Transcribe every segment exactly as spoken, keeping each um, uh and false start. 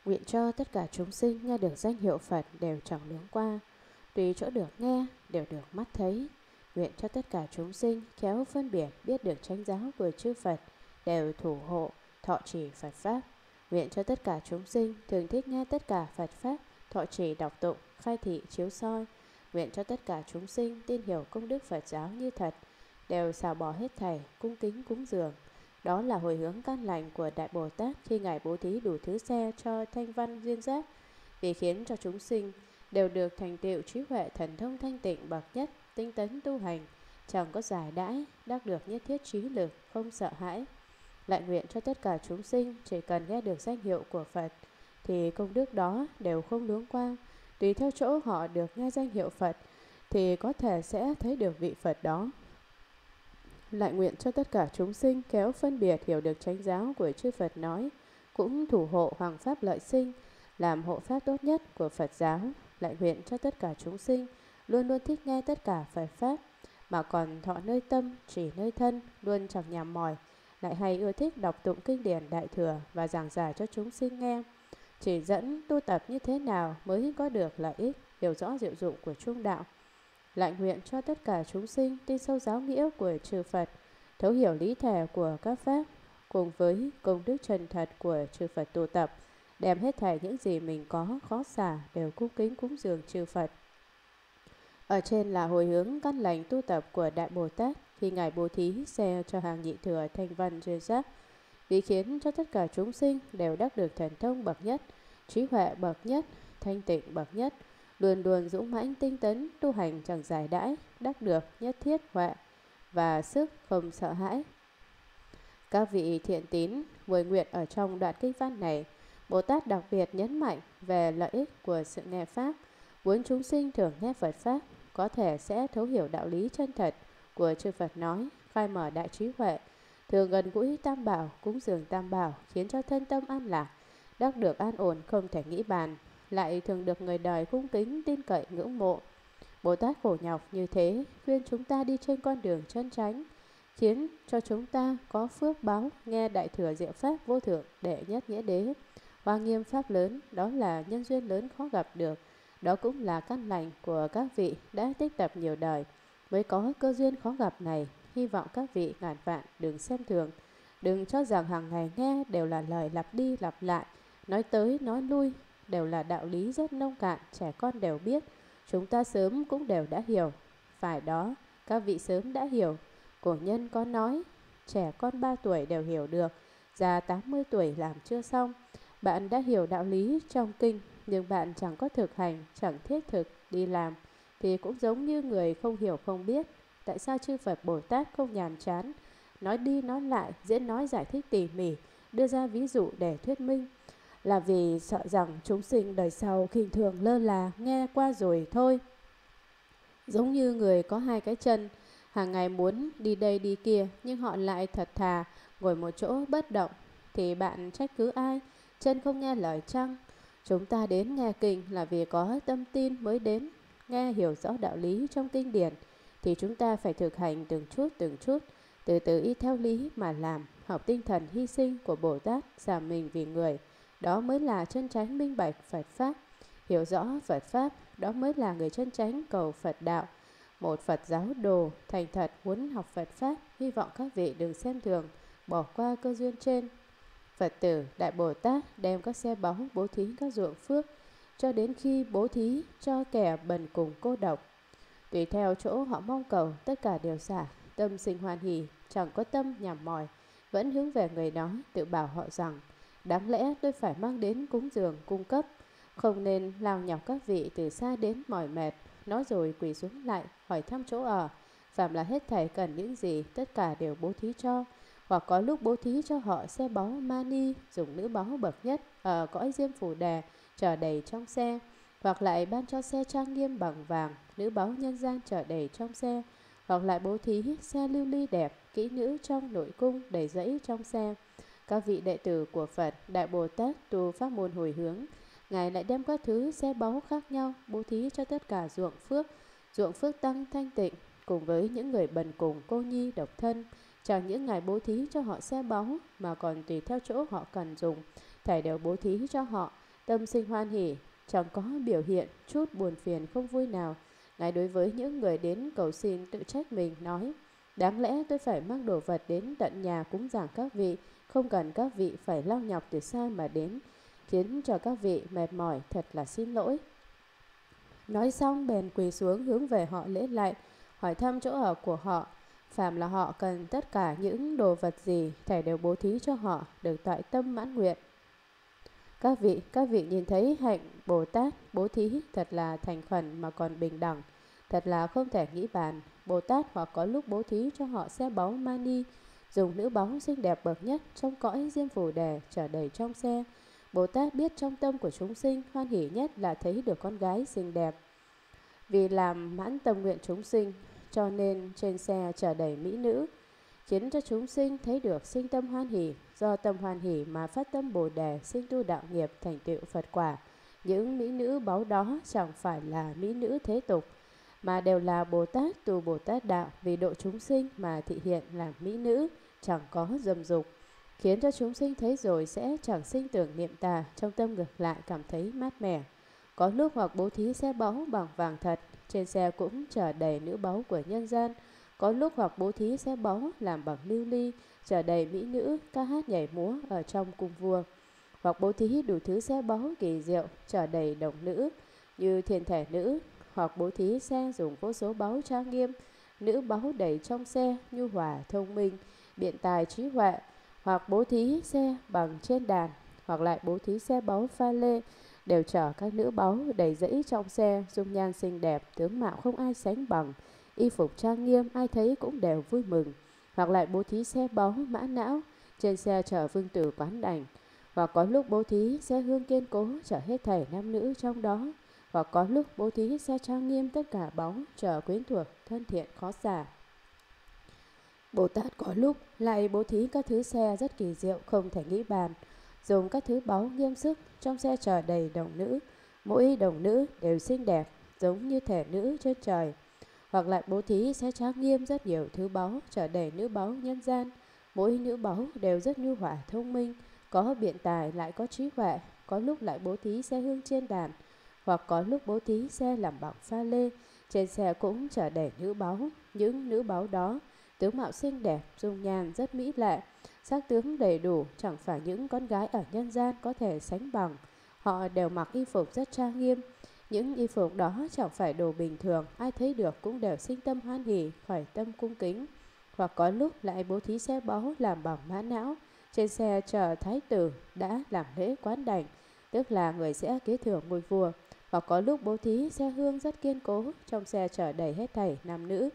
Nguyện cho tất cả chúng sinh nghe được danh hiệu Phật đều chẳng lướng qua, tùy chỗ được nghe đều được mắt thấy. Nguyện cho tất cả chúng sinh khéo phân biệt biết được chánh giáo của chư Phật đều thủ hộ thọ trì Phật pháp. Nguyện cho tất cả chúng sinh thường thích nghe tất cả Phật pháp, thọ trì đọc tụng, khai thị chiếu soi. Nguyện cho tất cả chúng sinh tin hiểu công đức Phật giáo như thật, đều xả bỏ hết thảy cung kính cúng dường. Đó là hồi hướng căn lành của Đại Bồ Tát khi Ngài bố thí đủ thứ xe cho thanh văn duyên giác, vì khiến cho chúng sinh đều được thành tựu trí huệ thần thông thanh tịnh bậc nhất, tinh tấn tu hành, chẳng có giải đãi, đắc được nhất thiết trí lực, không sợ hãi. Lại nguyện cho tất cả chúng sinh chỉ cần nghe được danh hiệu của Phật thì công đức đó đều không luống qua. Tùy theo chỗ họ được nghe danh hiệu Phật thì có thể sẽ thấy được vị Phật đó. Lại nguyện cho tất cả chúng sinh khéo phân biệt hiểu được chánh giáo của chư Phật nói, cũng thủ hộ hoàng pháp lợi sinh, làm hộ pháp tốt nhất của Phật giáo. Lại nguyện cho tất cả chúng sinh luôn luôn thích nghe tất cả Phật pháp, mà còn thọ nơi tâm, chỉ nơi thân, luôn chẳng nhàm mỏi, lại hay ưa thích đọc tụng kinh điển Đại Thừa và giảng giải cho chúng sinh nghe, chỉ dẫn tu tập như thế nào mới có được lợi ích, hiểu rõ diệu dụng của trung đạo. Lại nguyện cho tất cả chúng sinh tin sâu giáo nghĩa của chư Phật, thấu hiểu lý thể của các pháp, cùng với công đức chân thật của chư Phật tu tập, đem hết thảy những gì mình có khó xả đều cung kính cúng dường chư Phật. Ở trên là hồi hướng căn lành tu tập của Đại Bồ Tát khi Ngài bố thí xe cho hàng nhị thừa thanh văn duyên giác, vì khiến cho tất cả chúng sinh đều đắc được thần thông bậc nhất, trí huệ bậc nhất, thanh tịnh bậc nhất, luôn luôn dũng mãnh tinh tấn tu hành chẳng giải đãi, đắc được nhất thiết huệ và sức không sợ hãi. Các vị thiện tín vui nguyện ở trong đoạn kinh văn này, Bồ Tát đặc biệt nhấn mạnh về lợi ích của sự nghe pháp, muốn chúng sinh thường nghe Phật pháp có thể sẽ thấu hiểu đạo lý chân thật của chư Phật nói, khai mở đại trí huệ, thường gần gũi tam bảo, cúng dường tam bảo, khiến cho thân tâm an lạc, đắc được an ổn không thể nghĩ bàn, lại thường được người đời cung kính tin cậy ngưỡng mộ. Bồ Tát khổ nhọc như thế khuyên chúng ta đi trên con đường chân chánh, khiến cho chúng ta có phước báo nghe Đại Thừa Diệu Pháp vô thượng đệ nhất nghĩa đế, hoa nghiêm pháp lớn. Đó là nhân duyên lớn khó gặp được, đó cũng là căn lành của các vị đã tích tập nhiều đời mới có cơ duyên khó gặp này. Hy vọng các vị ngàn vạn đừng xem thường, đừng cho rằng hàng ngày nghe đều là lời lặp đi lặp lại, nói tới nói lui, đều là đạo lý rất nông cạn, trẻ con đều biết, chúng ta sớm cũng đều đã hiểu. Phải đó, các vị sớm đã hiểu. Cổ nhân có nói, trẻ con ba tuổi đều hiểu được, già tám mươi tuổi làm chưa xong. Bạn đã hiểu đạo lý trong kinh, nhưng bạn chẳng có thực hành, chẳng thiết thực đi làm, thì cũng giống như người không hiểu không biết. Tại sao chư Phật Bồ Tát không nhàm chán, nói đi nói lại, diễn nói giải thích tỉ mỉ, đưa ra ví dụ để thuyết minh? Là vì sợ rằng chúng sinh đời sau khinh thường lơ là, nghe qua rồi thôi. Giống như người có hai cái chân, hàng ngày muốn đi đây đi kia, nhưng họ lại thật thà ngồi một chỗ bất động, thì bạn trách cứ ai? Chân không nghe lời chăng? Chúng ta đến nghe kinh là vì có tâm tin mới đến, nghe hiểu rõ đạo lý trong kinh điển, thì chúng ta phải thực hành từng chút từng chút, từ từ y theo lý mà làm, học tinh thần hy sinh của Bồ Tát, xả mình vì người. Đó mới là chân chánh minh bạch Phật Pháp. Hiểu rõ Phật Pháp, đó mới là người chân chánh cầu Phật đạo. Một Phật giáo đồ thành thật muốn học Phật Pháp, hy vọng các vị đừng xem thường, bỏ qua cơ duyên trên. Phật tử Đại Bồ Tát đem các xe báu bố thí các ruộng phước, cho đến khi bố thí cho kẻ bần cùng cô độc. Tùy theo chỗ họ mong cầu, tất cả đều xả, tâm sinh hoan hỷ, chẳng có tâm nhảm mỏi, vẫn hướng về người đó, tự bảo họ rằng, đáng lẽ tôi phải mang đến cúng dường cung cấp, không nên lao nhọc các vị từ xa đến mỏi mệt. Nói rồi quỳ xuống lại, hỏi thăm chỗ ở, phạm là hết thảy cần những gì, tất cả đều bố thí cho. Hoặc có lúc bố thí cho họ xe báu mani, dùng nữ báu bậc nhất ở cõi diêm phù đề, chở đầy trong xe. Hoặc lại ban cho xe trang nghiêm bằng vàng, nữ báu nhân gian chở đầy trong xe. Hoặc lại bố thí xe lưu ly đẹp, kỹ nữ trong nội cung đầy rẫy trong xe. Các vị đệ tử của Phật Đại Bồ Tát tu pháp môn hồi hướng, Ngài lại đem các thứ xe báu khác nhau bố thí cho tất cả ruộng phước, ruộng phước tăng thanh tịnh, cùng với những người bần cùng cô nhi độc thân. Chẳng những Ngài bố thí cho họ xe báu, mà còn tùy theo chỗ họ cần dùng, thảy đều bố thí cho họ. tâm sinh hoan hỉ, chẳng có biểu hiện chút buồn phiền không vui nào. Ngài đối với những người đến cầu xin tự trách mình nói: đáng lẽ tôi phải mang đồ vật đến tận nhà cúng dường các vị, không cần các vị phải lao nhọc từ xa mà đến, khiến cho các vị mệt mỏi, thật là xin lỗi. Nói xong bèn quỳ xuống hướng về họ lễ lại, hỏi thăm chỗ ở của họ. Phàm là họ cần tất cả những đồ vật gì, thầy đều bố thí cho họ, được toại tâm mãn nguyện. Các vị, các vị nhìn thấy hạnh Bồ Tát bố thí thật là thành khẩn mà còn bình đẳng, thật là không thể nghĩ bàn. Bồ Tát hoặc có lúc bố thí cho họ xe báu mani, dùng nữ báu xinh đẹp bậc nhất trong cõi diêm phù đề chở đầy trong xe. Bồ Tát biết trong tâm của chúng sinh hoan hỉ nhất là thấy được con gái xinh đẹp. Vì làm mãn tâm nguyện chúng sinh, cho nên trên xe chở đầy mỹ nữ, khiến cho chúng sinh thấy được sinh tâm hoan hỉ. Do tâm hoan hỉ mà phát tâm Bồ đề, sinh tu đạo nghiệp, thành tựu Phật quả. Những mỹ nữ báu đó chẳng phải là mỹ nữ thế tục, mà đều là Bồ Tát tu Bồ Tát đạo, vì độ chúng sinh mà thị hiện làm mỹ nữ, chẳng có dâm dục, khiến cho chúng sinh thấy rồi sẽ chẳng sinh tưởng niệm tà, trong tâm ngược lại cảm thấy mát mẻ. Có lúc hoặc bố thí xe báu bằng vàng thật, trên xe cũng chở đầy nữ báu của nhân gian. Có lúc hoặc bố thí xe báu làm bằng lưu ly, chở đầy mỹ nữ ca hát nhảy múa ở trong cung vua. Hoặc bố thí đủ thứ xe báu kỳ diệu, chở đầy đồng nữ như thiên thể nữ. Hoặc bố thí xe dùng vô số báu trang nghiêm, nữ báu đầy trong xe, nhu hòa thông minh, biện tài trí huệ. Hoặc bố thí xe bằng trên đàn, hoặc lại bố thí xe báu pha lê, đều chở các nữ báu đầy rẫy trong xe, dung nhan xinh đẹp, tướng mạo không ai sánh bằng, y phục trang nghiêm, ai thấy cũng đều vui mừng. Hoặc lại bố thí xe báu mã não, trên xe chở vương tử quán đảnh. Hoặc có lúc bố thí xe hương kiên cố, chở hết thảy nam nữ trong đó. Hoặc có lúc bố thí xe trang nghiêm tất cả báu, chở quyến thuộc thân thiện khó xả. Bồ Tát có lúc lại bố thí các thứ xe rất kỳ diệu không thể nghĩ bàn, dùng các thứ báu nghiêm sức, trong xe chở đầy đồng nữ, mỗi đồng nữ đều xinh đẹp giống như thể nữ trên trời. Hoặc lại bố thí xe trang nghiêm rất nhiều thứ báu, chở đầy nữ báu nhân gian, mỗi nữ báu đều rất nhu hòa thông minh, có biện tài lại có trí huệ. Có lúc lại bố thí xe hương trên đàn, hoặc có lúc bố thí xe làm bằng pha lê, trên xe cũng chở đầy nữ báu. Những nữ báu đó tướng mạo xinh đẹp, dung nhan rất mỹ lệ, sắc tướng đầy đủ, chẳng phải những con gái ở nhân gian có thể sánh bằng. Họ đều mặc y phục rất trang nghiêm, những y phục đó chẳng phải đồ bình thường, ai thấy được cũng đều sinh tâm hoan hỉ, khởi tâm cung kính. Hoặc có lúc lại bố thí xe báu làm bằng mã não, trên xe chở thái tử đã làm lễ quán đảnh, tức là người sẽ kế thừa ngôi vua. Hoặc có lúc bố thí xe hương rất kiên cố, trong xe chở đầy hết thảy nam nữ.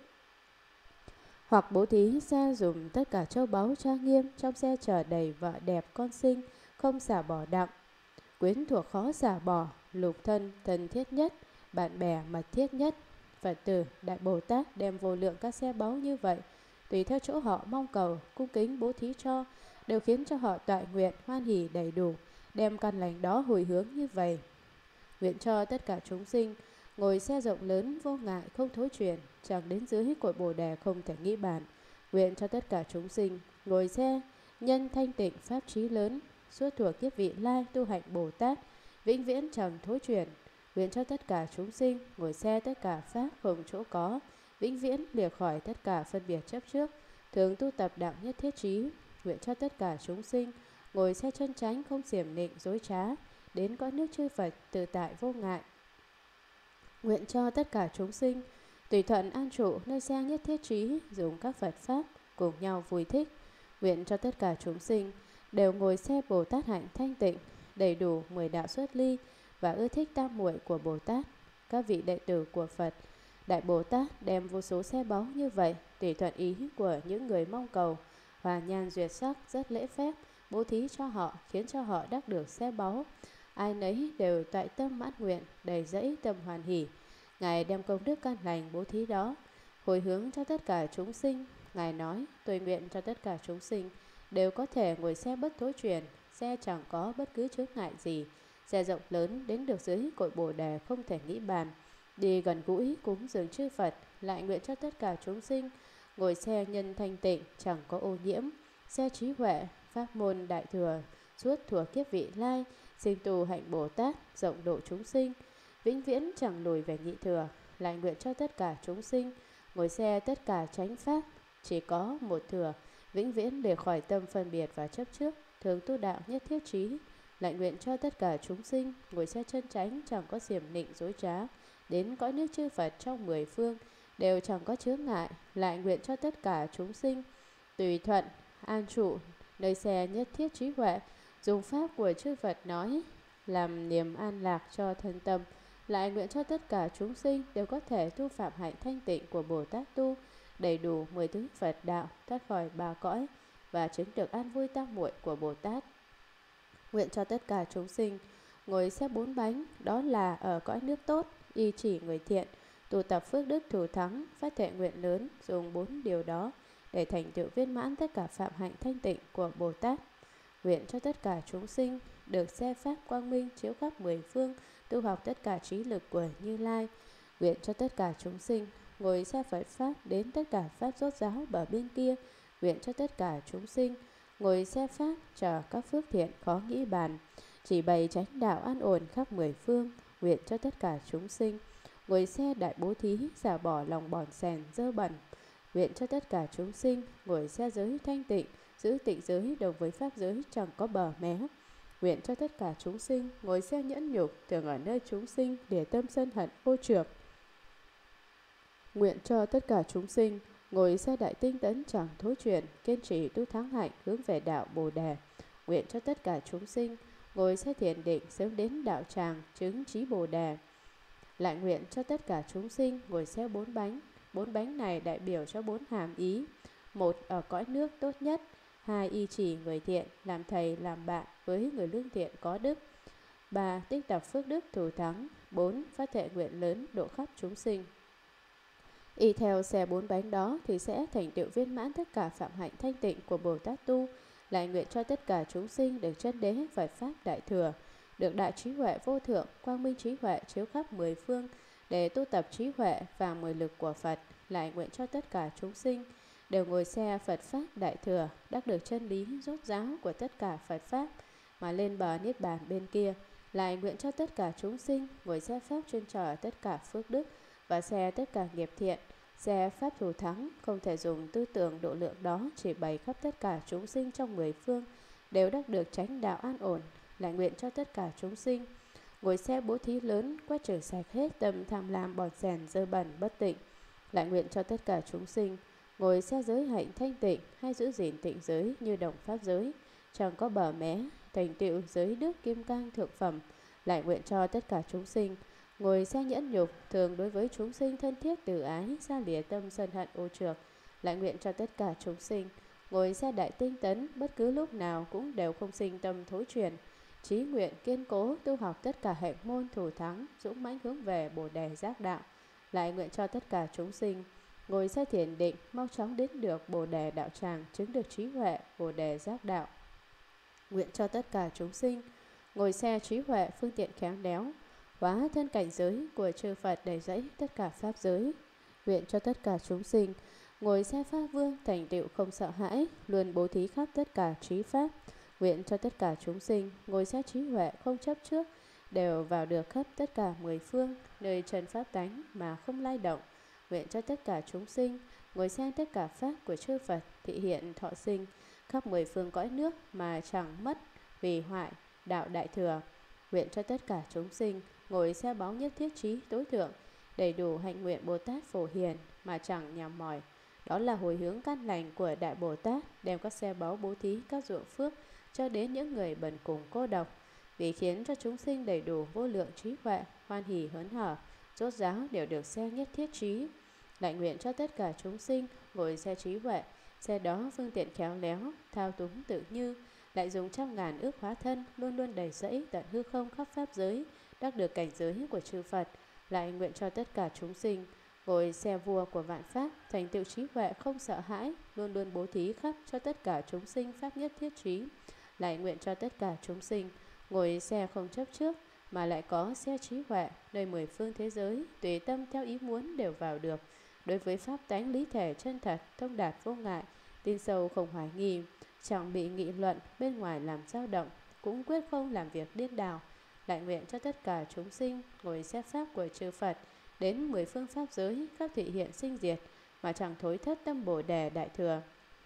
Hoặc bố thí xe dùng tất cả châu báu trang nghiêm, trong xe chở đầy vợ đẹp con sinh, không xả bỏ đặng, quyến thuộc khó xả bỏ, lục thân thân thiết nhất, bạn bè mật thiết nhất. Phật tử Đại Bồ Tát đem vô lượng các xe báu như vậy, tùy theo chỗ họ mong cầu, cung kính bố thí cho, đều khiến cho họ toại nguyện hoan hỉ đầy đủ, đem căn lành đó hồi hướng như vậy. Nguyện cho tất cả chúng sinh ngồi xe rộng lớn vô ngại không thối chuyển, chẳng đến dưới cội Bồ đề không thể nghĩ bàn. Nguyện cho tất cả chúng sinh ngồi xe nhân thanh tịnh pháp trí lớn, suốt thuở kiếp vị lai tu hạnh Bồ Tát, vĩnh viễn chẳng thối chuyển. Nguyện cho tất cả chúng sinh ngồi xe tất cả pháp không chỗ có, vĩnh viễn lìa khỏi tất cả phân biệt chấp trước, thường tu tập đạo nhất thiết trí. Nguyện cho tất cả chúng sinh ngồi xe chân chánh không xiểm nịnh dối trá, đến cõi nước chư Phật tự tại vô ngại. Nguyện cho tất cả chúng sinh tùy thuận an trụ nơi xe nhất thiết trí, dùng các Phật pháp cùng nhau vui thích. Nguyện cho tất cả chúng sinh đều ngồi xe Bồ Tát hạnh thanh tịnh, đầy đủ mười đạo xuất ly và ưa thích tam muội của Bồ Tát. Các vị đệ tử của Phật Đại Bồ Tát đem vô số xe báu như vậy, tùy thuận ý của những người mong cầu, hòa nhan duyệt sắc rất lễ phép, bố thí cho họ, khiến cho họ đắc được xe báu. Ai nấy đều toại tâm mãn nguyện, đầy dẫy tâm hoàn hỷ. Ngài đem công đức căn lành bố thí đó hồi hướng cho tất cả chúng sinh. Ngài nói: tôi nguyện cho tất cả chúng sinh đều có thể ngồi xe bất thối chuyển, xe chẳng có bất cứ chướng ngại gì, xe rộng lớn đến được dưới cội Bồ đề không thể nghĩ bàn, đi gần gũi cúng dường chư Phật. Lại nguyện cho tất cả chúng sinh ngồi xe nhân thanh tịnh, chẳng có ô nhiễm, xe trí huệ, pháp môn đại thừa, suốt thuở kiếp vị lai, sinh tu hạnh Bồ Tát, rộng độ chúng sinh, vĩnh viễn chẳng lùi về nhị thừa. Lại nguyện cho tất cả chúng sinh ngồi xe tất cả chánh pháp, chỉ có một thừa, vĩnh viễn để khỏi tâm phân biệt và chấp trước, thường tu đạo nhất thiết trí. Lại nguyện cho tất cả chúng sinh ngồi xe chân chánh, chẳng có xiểm nịnh dối trá, đến cõi nước chư Phật trong mười phương đều chẳng có chướng ngại. Lại nguyện cho tất cả chúng sinh tùy thuận an trụ nơi xe nhất thiết trí huệ, dùng pháp của chư Phật nói làm niềm an lạc cho thân tâm. Lại nguyện cho tất cả chúng sinh đều có thể tu phạm hạnh thanh tịnh của Bồ Tát tu, đầy đủ mười thứ Phật đạo, thoát khỏi ba cõi và chứng được an vui tam muội của Bồ Tát. Nguyện cho tất cả chúng sinh ngồi xe bốn bánh, đó là ở cõi nước tốt, y chỉ người thiện, tu tập phước đức thù thắng, phát thệ nguyện lớn, dùng bốn điều đó để thành tựu viên mãn tất cả phạm hạnh thanh tịnh của Bồ Tát. Nguyện cho tất cả chúng sinh được xe pháp quang minh chiếu khắp mười phương, tu học tất cả trí lực của Như Lai. Nguyện cho tất cả chúng sinh ngồi xe Phật pháp đến tất cả pháp rốt ráo bờ bên kia. Nguyện cho tất cả chúng sinh ngồi xe pháp chờ các phước thiện khó nghĩ bàn, chỉ bày chánh đạo an ổn khắp mười phương. Nguyện cho tất cả chúng sinh ngồi xe đại bố thí, xả bỏ lòng bòn xèn dơ bẩn. Nguyện cho tất cả chúng sinh ngồi xe giới thanh tịnh, giữ tịnh giới đồng với pháp giới chẳng có bờ mé. Nguyện cho tất cả chúng sinh ngồi xe nhẫn nhục, thường ở nơi chúng sinh để tâm sân hận vô trược. Nguyện cho tất cả chúng sinh ngồi xe đại tinh tấn chẳng thối chuyển, kiên trì tu thắng hạnh hướng về đạo Bồ Đề. Nguyện cho tất cả chúng sinh ngồi xe thiền định sớm đến đạo tràng chứng trí Bồ Đề. Lại nguyện cho tất cả chúng sinh ngồi xe bốn bánh. Bốn bánh này đại biểu cho bốn hàm ý: một, ở cõi nước tốt nhất; hai, y chỉ người thiện, làm thầy làm bạn với người lương thiện có đức; ba, tích tập phước đức thù thắng; bốn, phát thệ nguyện lớn độ khắp chúng sinh. Y theo xe bốn bánh đó thì sẽ thành tựu viên mãn tất cả phạm hạnh thanh tịnh của Bồ Tát tu. Lại nguyện cho tất cả chúng sinh được chân đế Phật pháp đại thừa, được đại trí huệ vô thượng, quang minh trí huệ chiếu khắp mười phương để tu tập trí huệ và mười lực của Phật. Lại nguyện cho tất cả chúng sinh đều ngồi xe Phật pháp đại thừa, đắc được chân lý rốt ráo của tất cả Phật pháp mà lên bờ niết bàn bên kia. Lại nguyện cho tất cả chúng sinh ngồi xe pháp chuyên trở tất cả phước đức và xe tất cả nghiệp thiện, xe pháp thù thắng, không thể dùng tư tưởng độ lượng đó, chỉ bày khắp tất cả chúng sinh trong mười phương đều đắc được chánh đạo an ổn. Lại nguyện cho tất cả chúng sinh ngồi xe bố thí lớn, quét trừ sạch hết tâm tham lam bọt rèn dơ bẩn bất tịnh. Lại nguyện cho tất cả chúng sinh ngồi xe giới hạnh thanh tịnh, hay giữ gìn tịnh giới như đồng pháp giới, chẳng có bờ mé, thành tựu giới đức kim cang thượng phẩm. Lại nguyện cho tất cả chúng sinh ngồi xe nhẫn nhục, thường đối với chúng sinh thân thiết từ ái, xa lìa tâm sân hận ô trược. Lại nguyện cho tất cả chúng sinh ngồi xe đại tinh tấn, bất cứ lúc nào cũng đều không sinh tâm thối chuyển, chí nguyện kiên cố tu học tất cả hạnh môn thù thắng, dũng mãnh hướng về Bồ Đề giác đạo. Lại nguyện cho tất cả chúng sinh ngồi xe thiền định, mau chóng đến được Bồ Đề đạo tràng, chứng được trí huệ Bồ Đề giác đạo. Nguyện cho tất cả chúng sinh ngồi xe trí huệ phương tiện khéo léo, hóa thân cảnh giới của chư Phật đầy dẫy tất cả pháp giới. Nguyện cho tất cả chúng sinh ngồi xe pháp vương thành tựu không sợ hãi, luôn bố thí khắp tất cả trí pháp. Nguyện cho tất cả chúng sinh ngồi xe trí huệ không chấp trước, đều vào được khắp tất cả mười phương, nơi chân pháp tánh mà không lay động. Nguyện cho tất cả chúng sinh ngồi xem tất cả pháp của chư Phật thị hiện thọ sinh khắp mười phương cõi nước mà chẳng mất vì hoại đạo đại thừa. Nguyện cho tất cả chúng sinh ngồi xe báu nhất thiết trí tối thượng, đầy đủ hạnh nguyện Bồ Tát phổ hiền mà chẳng nhằm mỏi. Đó là hồi hướng căn lành của Đại Bồ Tát, đem các xe báu bố thí các ruộng phước cho đến những người bần cùng cô độc, vì khiến cho chúng sinh đầy đủ vô lượng trí huệ, hoan hỷ hớn hở, rốt ráo đều được xe nhất thiết trí. Lại nguyện cho tất cả chúng sinh ngồi xe trí huệ, xe đó phương tiện khéo léo, thao túng tự như, lại dùng trăm ngàn ước hóa thân, luôn luôn đầy dẫy tận hư không khắp pháp giới, đắc được cảnh giới của chư Phật. Lại nguyện cho tất cả chúng sinh ngồi xe vua của vạn pháp, thành tựu trí huệ không sợ hãi, luôn luôn bố thí khắp cho tất cả chúng sinh pháp nhất thiết trí. Lại nguyện cho tất cả chúng sinh ngồi xe không chấp trước, mà lại có xe trí huệ, nơi mười phương thế giới tùy tâm theo ý muốn đều vào được. Đối với pháp tánh lý thể chân thật, thông đạt vô ngại, tin sâu không hoài nghi, chẳng bị nghị luận bên ngoài làm dao động. cũng quyết không làm việc điên đảo. Lại nguyện cho tất cả chúng sinh ngồi xét pháp của chư Phật đến mười phương pháp giới các thị hiện sinh diệt mà chẳng thối thất tâm Bồ Đề đại thừa.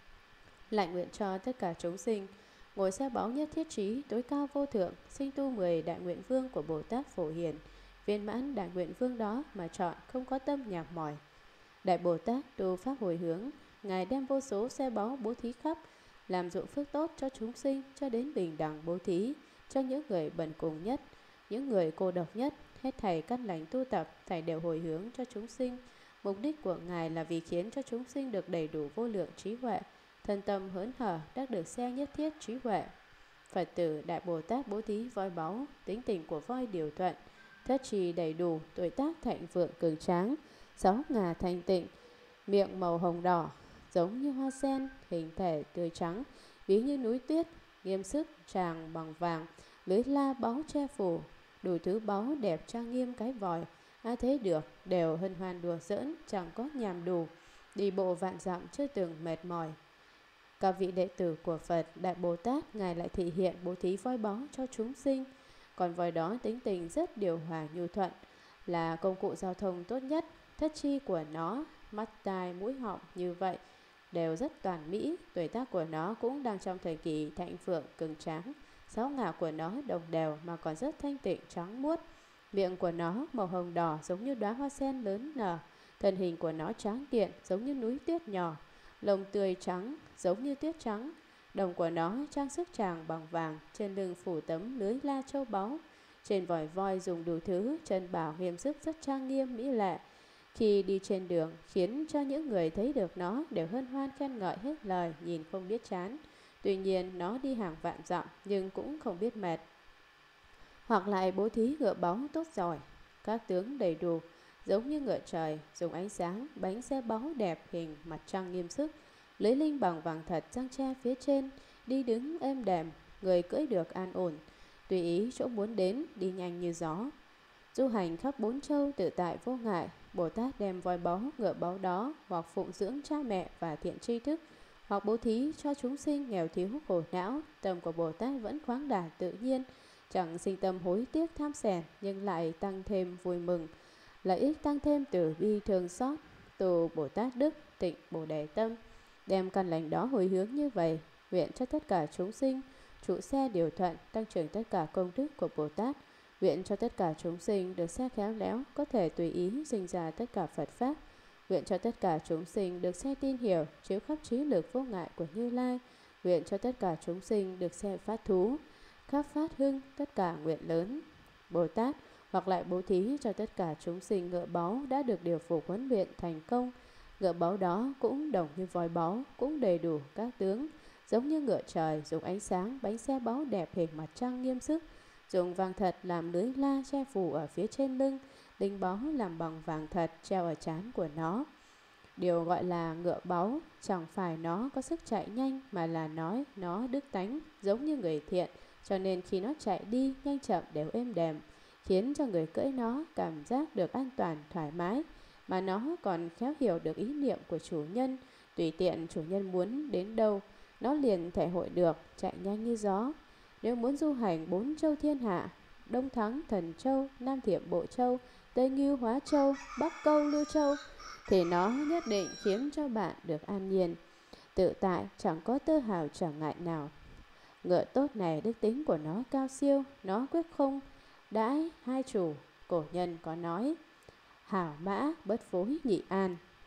Lại nguyện cho tất cả chúng sinh ngồi xe báu nhất thiết trí tối cao vô thượng, sinh tu mười đại nguyện vương của Bồ Tát Phổ Hiền. Viên mãn đại nguyện vương đó mà chọn, không có tâm nhạc mỏi. Đại Bồ Tát tu pháp hồi hướng, Ngài đem vô số xe báu bố thí khắp, làm dụng phước tốt cho chúng sinh, cho đến bình đẳng bố thí cho những người bần cùng nhất, những người cô độc nhất. Hết thảy căn lành tu tập, thảy đều hồi hướng cho chúng sinh. Mục đích của Ngài là vì khiến cho chúng sinh được đầy đủ vô lượng trí huệ, thân tâm hớn hở, đắc được xe nhất thiết trí huệ. Phật tử Đại Bồ Tát bố thí voi báu, tính tình của voi điều thuận, thất trì đầy đủ, tuổi tác thạnh vượng cường tráng, sáu ngà thanh tịnh, miệng màu hồng đỏ, giống như hoa sen, hình thể tươi trắng, ví như núi tuyết, nghiêm sức tràng bằng vàng, lưới la báu che phủ, đủ thứ báu đẹp trang nghiêm cái vòi. Ai thấy được đều hân hoan đùa giỡn, chẳng có nhàm đủ, đi bộ vạn dặm chưa từng mệt mỏi. Các vị đệ tử của Phật Đại Bồ Tát, Ngài lại thị hiện bố thí voi báu cho chúng sinh. Còn voi đó tính tình rất điều hòa nhu thuận, là công cụ giao thông tốt nhất. Thất chi của nó, mắt tai mũi họng như vậy đều rất toàn mỹ. Tuổi tác của nó cũng đang trong thời kỳ thạnh vượng cường tráng. Sáu ngà của nó đồng đều mà còn rất thanh tịnh trắng muốt. Miệng của nó màu hồng đỏ giống như đóa hoa sen lớn nở. Thân hình của nó tráng kiện giống như núi tuyết nhỏ. Lông tươi trắng giống như tuyết trắng. Đồng của nó trang sức tràng bằng vàng, trên lưng phủ tấm lưới la châu báu. Trên vòi voi dùng đủ thứ, chân bảo nghiêm sức rất trang nghiêm mỹ lệ. Khi đi trên đường khiến cho những người thấy được nó đều hân hoan khen ngợi hết lời, nhìn không biết chán. Tuy nhiên nó đi hàng vạn dặm nhưng cũng không biết mệt. Hoặc lại bố thí ngựa báu tốt giỏi, các tướng đầy đủ, giống như ngựa trời, dùng ánh sáng, bánh xe báu đẹp hình mặt trăng nghiêm sức, lưới linh bằng vàng thật răng tre phía trên, đi đứng êm đềm, người cưỡi được an ổn, tùy ý chỗ muốn đến, đi nhanh như gió. Du hành khắp bốn châu tự tại vô ngại. Bồ Tát đem voi báu, ngựa báu đó hoặc phụng dưỡng cha mẹ và thiện tri thức, hoặc bố thí cho chúng sinh nghèo thiếu khổ não. Tâm của Bồ Tát vẫn khoáng đạt tự nhiên, chẳng sinh tâm hối tiếc tham xẻn, nhưng lại tăng thêm vui mừng, lợi ích tăng thêm từ bi thương xót. Tu Bồ Tát đức, tịnh Bồ Đề tâm, đem căn lành đó hồi hướng như vậy, nguyện cho tất cả chúng sinh trụ xe điều thuận, tăng trưởng tất cả công đức của Bồ Tát. Nguyện cho tất cả chúng sinh được xe khéo léo, có thể tùy ý sinh ra tất cả Phật Pháp. Nguyện cho tất cả chúng sinh được xe tin hiểu, chiếu khắp trí lực vô ngại của Như Lai. Nguyện cho tất cả chúng sinh được xe phát thú, khắp phát hưng tất cả nguyện lớn. Bồ Tát hoặc lại bố thí cho tất cả chúng sinh ngựa báu đã được điều phục huấn luyện thành công. Ngựa báu đó cũng đồng như voi báu, cũng đầy đủ các tướng, giống như ngựa trời, dùng ánh sáng, bánh xe báu đẹp hình mặt trăng nghiêm sức, dùng vàng thật làm lưới la che phủ ở phía trên lưng, đinh báu làm bằng vàng thật treo ở trán của nó. Điều gọi là ngựa báu chẳng phải nó có sức chạy nhanh, mà là nói nó đức tánh giống như người thiện, cho nên khi nó chạy đi nhanh chậm đều êm đềm, khiến cho người cưỡi nó cảm giác được an toàn thoải mái, mà nó còn khéo hiểu được ý niệm của chủ nhân. Tùy tiện chủ nhân muốn đến đâu, nó liền thể hội được, chạy nhanh như gió. Nếu muốn du hành bốn châu thiên hạ, Đông Thắng, Thần Châu, Nam Thiểm, Bộ Châu, Tây Ngưu, Hóa Châu, Bắc Câu, Lưu Châu, thì nó nhất định khiến cho bạn được an nhiên, tự tại, chẳng có tơ hào trở ngại nào. Ngựa tốt này đức tính của nó cao siêu, nó quyết không đãi hai chủ. Cổ nhân có nói, hảo mã bất phối nhị an,